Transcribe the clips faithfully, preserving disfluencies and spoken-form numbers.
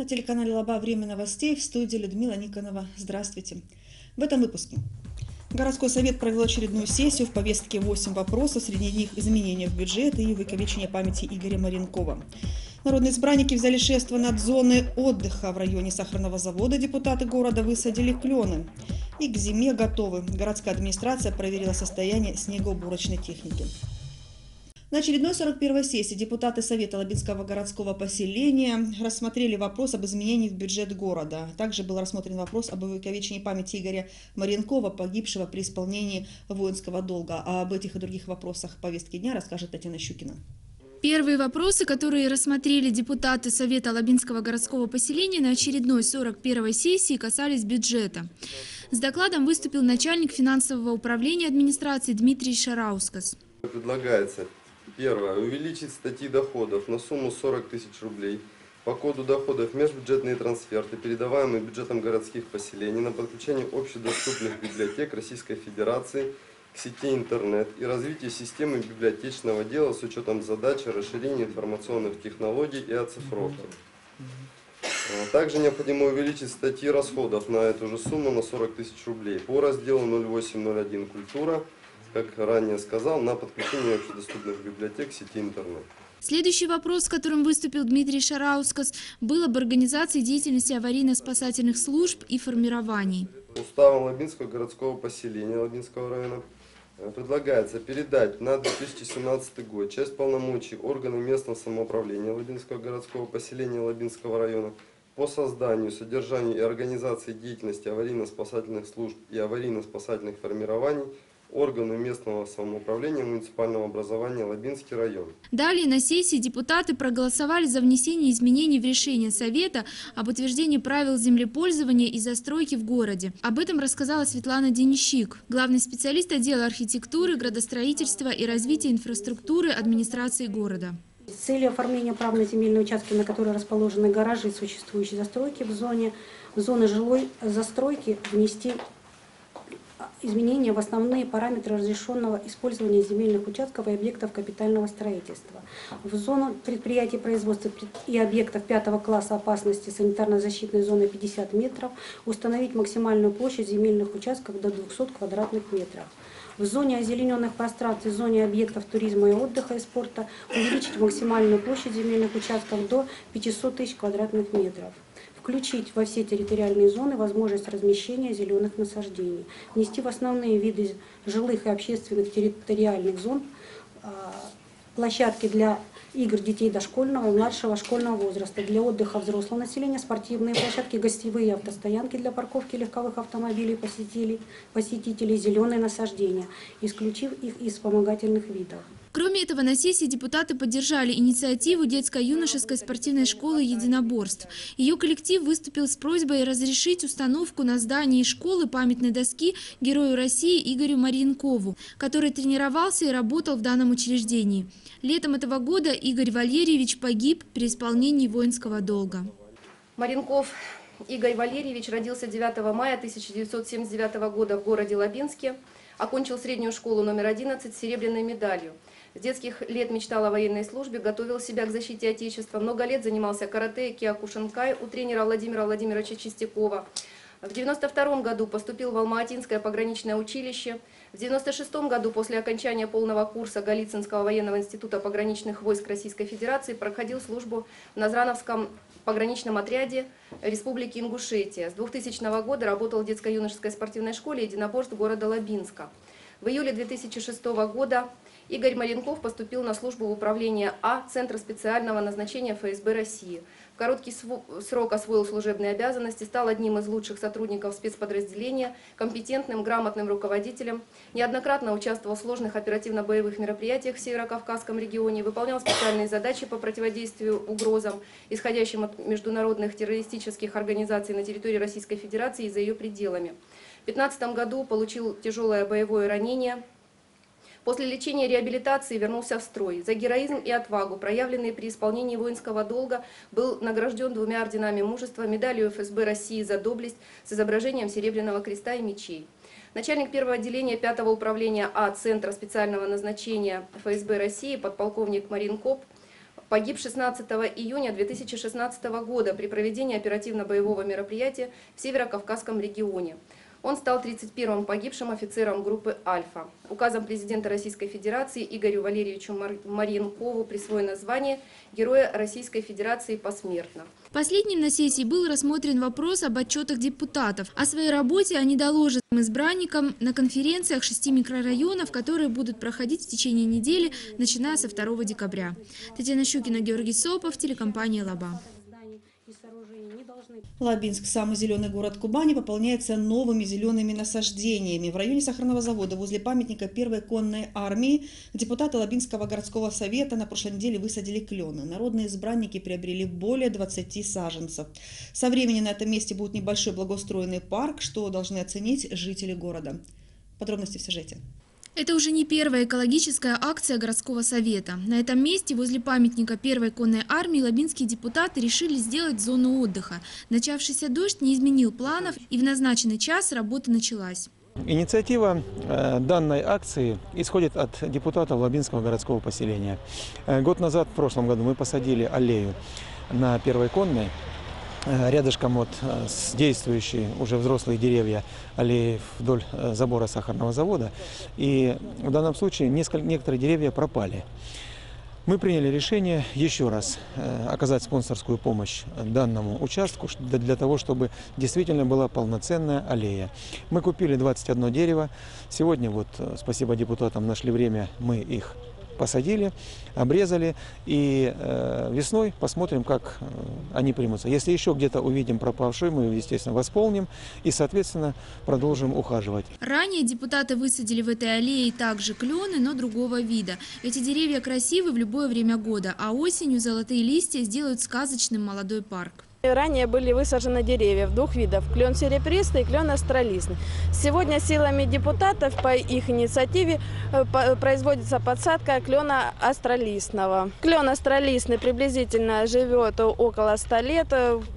На телеканале Лаба «Время новостей», в студии Людмила Никонова. Здравствуйте. В этом выпуске. Городской совет провел очередную сессию. В повестке восемь вопросов, среди них изменения в бюджет и увековечение памяти Игоря Маренкова. Народные избранники взяли шефство над зоной отдыха. В районе сахарного завода депутаты города высадили клены. И к зиме готовы. Городская администрация проверила состояние снегоуборочной техники. На очередной сорок первой сессии депутаты Совета Лабинского городского поселения рассмотрели вопрос об изменении в бюджет города. Также был рассмотрен вопрос об увековечении памяти Игоря Маренкова, погибшего при исполнении воинского долга. А об этих и других вопросах повестки дня расскажет Татьяна Щукина. Первые вопросы, которые рассмотрели депутаты Совета Лабинского городского поселения на очередной сорок первой сессии, касались бюджета. С докладом выступил начальник финансового управления администрации Дмитрий Шараускас. Предлагается: первое. Увеличить статьи доходов на сумму сорок тысяч рублей по коду доходов межбюджетные трансферты, передаваемые бюджетом городских поселений на подключение общедоступных библиотек Российской Федерации к сети интернет и развитие системы библиотечного дела с учетом задачи расширения информационных технологий и оцифровки. Также необходимо увеличить статьи расходов на эту же сумму на сорок тысяч рублей по разделу ноль восемь ноль один «Культура», как ранее сказал, на подключение общедоступных библиотек к сети интернет. Следующий вопрос, с которым выступил Дмитрий Шараускас, был об организации деятельности аварийно-спасательных служб и формирований. Уставом Лабинского городского поселения Лабинского района предлагается передать на две тысячи семнадцатый год часть полномочий органам местного самоуправления Лабинского городского поселения Лабинского района по созданию, содержанию и организации деятельности аварийно-спасательных служб и аварийно-спасательных формирований органу местного самоуправления муниципального образования Лабинский район. Далее на сессии депутаты проголосовали за внесение изменений в решение Совета об утверждении правил землепользования и застройки в городе. Об этом рассказала Светлана Денищик, главный специалист отдела архитектуры, градостроительства и развития инфраструктуры администрации города. С целью оформления прав на земельные участки, на которые расположены гаражи существующей застройки в зоне, в зоны жилой застройки внести изменения в основные параметры разрешенного использования земельных участков и объектов капитального строительства. В зону предприятий производства и объектов пятого класса опасности санитарно-защитной зоны пятьдесят метров установить максимальную площадь земельных участков до двухсот квадратных метров. В зоне озелененных пространств и зоне объектов туризма и отдыха и спорта увеличить максимальную площадь земельных участков до пятисот тысяч квадратных метров. Включить во все территориальные зоны возможность размещения зеленых насаждений. Внести в основные виды жилых и общественных территориальных зон площадки для игр детей дошкольного и младшего школьного возраста, для отдыха взрослого населения, спортивные площадки, гостевые автостоянки для парковки легковых автомобилей, посетителей, посетителей, зеленые насаждения, исключив их из вспомогательных видов. Кроме этого, на сессии депутаты поддержали инициативу детско-юношеской спортивной школы единоборств. Ее коллектив выступил с просьбой разрешить установку на здании школы памятной доски Герою России Игорю Маренкову, который тренировался и работал в данном учреждении. Летом этого года Игорь Валерьевич погиб при исполнении воинского долга. Маренков Игорь Валерьевич родился девятого мая тысяча девятьсот семьдесят девятого года в городе Лабинске, окончил среднюю школу номер одиннадцать с серебряной медалью. С детских лет мечтал о военной службе, готовил себя к защите Отечества. Много лет занимался карате и киокушинкай у тренера Владимира Владимировича Чистякова. В девяносто втором году поступил в Алма-Атинское пограничное училище. В девяносто шестом году после окончания полного курса Голицынского военного института пограничных войск Российской Федерации проходил службу в Назрановском пограничном отряде Республики Ингушетия. С двухтысячного года работал в детско-юношеской спортивной школе единоборств города Лабинска. В июле две тысячи шестого года Игорь Маренков поступил на службу в управление А Центра специального назначения Эф Эс Бэ России. В короткий срок освоил служебные обязанности, стал одним из лучших сотрудников спецподразделения, компетентным, грамотным руководителем, неоднократно участвовал в сложных оперативно-боевых мероприятиях в Северо-Кавказском регионе, выполнял специальные задачи по противодействию угрозам, исходящим от международных террористических организаций на территории Российской Федерации и за ее пределами. В две тысячи пятнадцатом году получил тяжелое боевое ранение. После лечения и реабилитации вернулся в строй. За героизм и отвагу, проявленные при исполнении воинского долга, был награжден двумя орденами мужества, медалью Эф Эс Бэ России за доблесть с изображением Серебряного креста и мечей. Начальник первого отделения пятого управления А Центра специального назначения Эф Эс Бэ России, подполковник Маренков, погиб шестнадцатого июня две тысячи шестнадцатого года при проведении оперативно-боевого мероприятия в Северо-Кавказском регионе. Он стал тридцать первым погибшим офицером группы «Альфа». Указом президента Российской Федерации Игорю Валерьевичу Марьянкову присвоено звание Героя Российской Федерации посмертно. Последним на сессии был рассмотрен вопрос об отчетах депутатов. О своей работе они доложат избранникам на конференциях шести микрорайонов, которые будут проходить в течение недели, начиная со второго декабря. Татьяна Щукина, Георгий Сопов, телекомпания «Лаба». Лабинск, самый зеленый город Кубани, пополняется новыми зелеными насаждениями. В районе сахарного завода возле памятника первой конной армии депутаты Лабинского городского совета на прошлой неделе высадили клены. Народные избранники приобрели более двадцати саженцев. Со временем на этом месте будет небольшой благоустроенный парк, что должны оценить жители города. Подробности в сюжете. Это уже не первая экологическая акция городского совета. На этом месте, возле памятника первой конной армии, лабинские депутаты решили сделать зону отдыха. Начавшийся дождь не изменил планов, и в назначенный час работа началась. Инициатива э, данной акции исходит от депутатов Лабинского городского поселения. Э, год назад, в прошлом году, мы посадили аллею на первой конной. Рядышком вот с действующие уже взрослые деревья аллеи вдоль забора сахарного завода. И в данном случае несколько, некоторые деревья пропали. Мы приняли решение еще раз оказать спонсорскую помощь данному участку для того, чтобы действительно была полноценная аллея. Мы купили двадцать одно дерево. Сегодня, вот, спасибо депутатам, нашли время, мы их посадили, обрезали, и э, весной посмотрим, как э, они примутся. Если еще где-то увидим пропавшие, мы, естественно, восполним и, соответственно, продолжим ухаживать. Ранее депутаты высадили в этой аллее также клены, но другого вида. Эти деревья красивы в любое время года, а осенью золотые листья сделают сказочным молодой парк. Ранее были высажены деревья двух видов – клен серебристый и клен астролистный. Сегодня силами депутатов по их инициативе производится подсадка клена астролистного. Клен астролистный приблизительно живет около ста лет,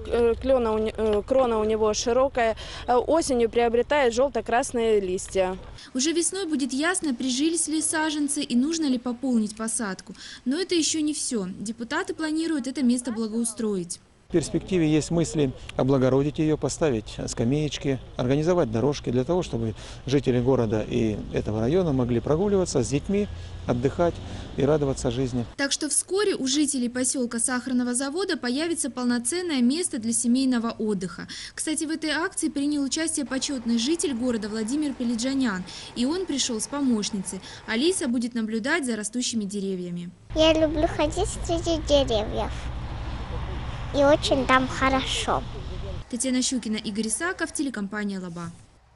клена, крона у него широкая, осенью приобретает желто-красные листья. Уже весной будет ясно, прижились ли саженцы и нужно ли пополнить посадку. Но это еще не все. Депутаты планируют это место благоустроить. В перспективе есть мысли облагородить ее, поставить скамеечки, организовать дорожки для того, чтобы жители города и этого района могли прогуливаться с детьми, отдыхать и радоваться жизни. Так что вскоре у жителей поселка Сахарного завода появится полноценное место для семейного отдыха. Кстати, в этой акции принял участие почетный житель города Владимир Пеледжанян. И он пришел с помощницей. Алиса будет наблюдать за растущими деревьями. Я люблю ходить среди деревьев. И очень там хорошо. Татьяна Щукина, Игорь Исаков, телекомпания «Лаба».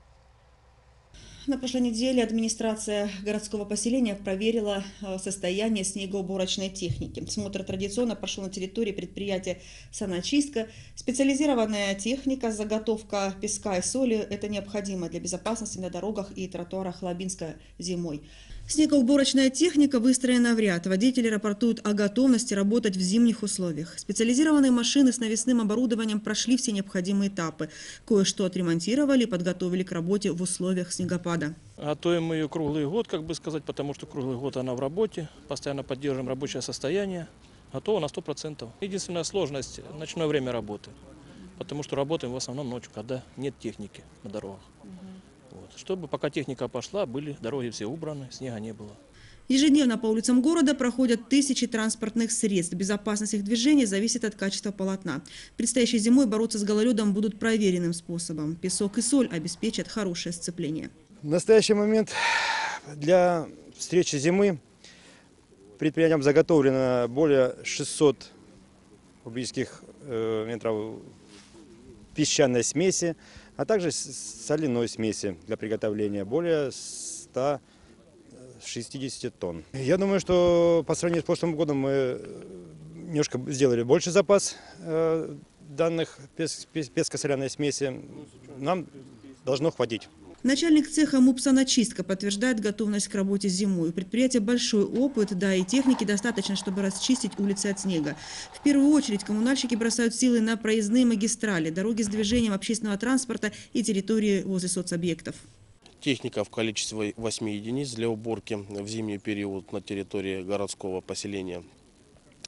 На прошлой неделе администрация городского поселения проверила состояние снегоуборочной техники. Смотр традиционно прошел на территории предприятия «Саночистка». Специализированная техника, заготовка песка и соли – это необходимо для безопасности на дорогах и тротуарах Лабинска зимой. Снегоуборочная техника выстроена в ряд. Водители рапортуют о готовности работать в зимних условиях. Специализированные машины с навесным оборудованием прошли все необходимые этапы. Кое-что отремонтировали и подготовили к работе в условиях снегопада. Готовим мы ее круглый год, как бы сказать, потому что круглый год она в работе. Постоянно поддерживаем рабочее состояние. Готова на сто процентов. Единственная сложность – ночное время работы. Потому что работаем в основном ночью, когда нет техники на дорогах. Вот. Чтобы пока техника пошла, были дороги все убраны, снега не было. Ежедневно по улицам города проходят тысячи транспортных средств. Безопасность их движения зависит от качества полотна. Предстоящей зимой бороться с гололедом будут проверенным способом. Песок и соль обеспечат хорошее сцепление. В настоящий момент для встречи зимы предприятием заготовлено более шестисот кубических метров песчаной смеси, а также соляной смеси для приготовления более ста шестидесяти тонн. Я думаю, что по сравнению с прошлым годом мы немножко сделали больше запас данных песко-соляной смеси. Нам должно хватить. Начальник цеха МУП «Саночистка» подтверждает готовность к работе зимой. У предприятия большой опыт, да и техники достаточно, чтобы расчистить улицы от снега. В первую очередь коммунальщики бросают силы на проездные магистрали, дороги с движением общественного транспорта и территории возле соцобъектов. Техника в количестве восьми единиц для уборки в зимний период на территории городского поселения.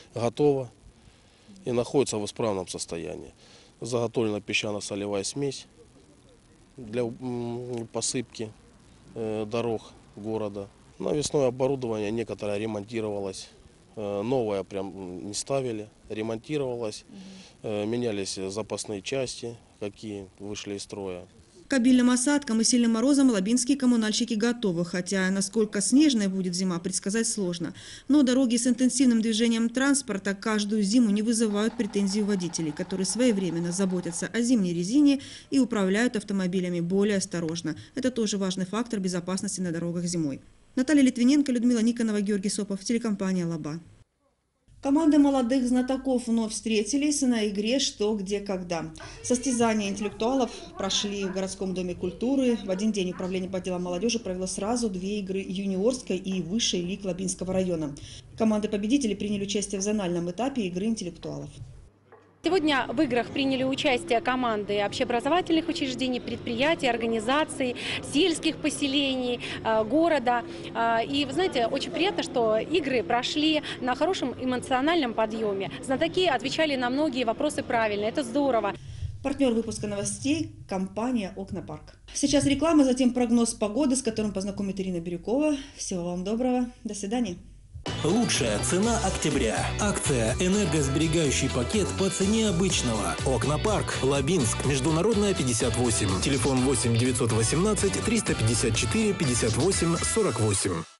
готова и находится в исправном состоянии. Заготовлена песчано-солевая смесь для м, посыпки э, дорог города. Навесное оборудование некоторое ремонтировалось, э, новое прям не ставили, ремонтировалось, э, менялись запасные части, какие вышли из строя. К обильным осадкам и сильным морозам лабинские коммунальщики готовы, хотя насколько снежной будет зима, предсказать сложно. Но дороги с интенсивным движением транспорта каждую зиму не вызывают претензий у водителей, которые своевременно заботятся о зимней резине и управляют автомобилями более осторожно. Это тоже важный фактор безопасности на дорогах зимой. Наталья Литвиненко, Людмила Никонова, Георгий Сопов, телекомпания «Лаба». Команды молодых знатоков вновь встретились на игре «Что, где, когда». Состязания интеллектуалов прошли в городском доме культуры. В один день управление по делам молодежи провело сразу две игры юниорской и высшей лиг Лабинского района. Команды-победители приняли участие в зональном этапе игры интеллектуалов. Сегодня в играх приняли участие команды общеобразовательных учреждений, предприятий, организаций, сельских поселений, города. И, вы знаете, очень приятно, что игры прошли на хорошем эмоциональном подъеме. Знатоки отвечали на многие вопросы правильно. Это здорово. Партнер выпуска новостей – компания «Окнопарк». Сейчас реклама, затем прогноз погоды, с которым познакомит Ирина Бирюкова. Всего вам доброго. До свидания. Лучшая цена октября. Акция «Энергосберегающий пакет» по цене обычного. Окнопарк, Лабинск, Международная, пятьдесят восемь. Телефон восемь девятьсот восемнадцать триста пятьдесят четыре пятьдесят восемь сорок восемь.